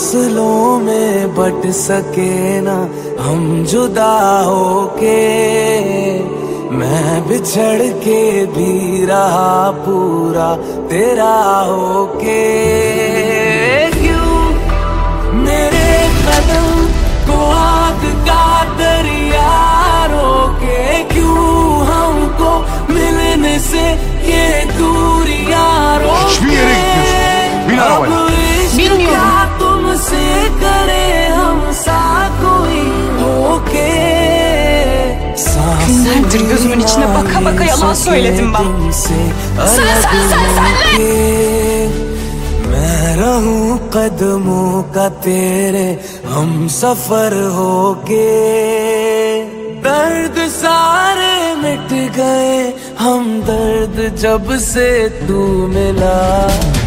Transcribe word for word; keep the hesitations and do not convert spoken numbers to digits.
फासलों में बट सके ना हम जुदा होके, मैं बिछड़ के भी रहा पूरा तेरा होके। क्यों मेरे कदम को आग का दरिया रोके, क्यों हमको मिलने से ये दूरियां रोके। अब इश्क क्या तुमसे करे हम सा कोई होके। Günlerdir gözümün içine baka baka yalan söyledim ben. Sıra sen sen senle. मैं रहूं कदमों का तेरे हम सफर होके। दर्द सारे मिट गए हम दर्द जब से तू मिला।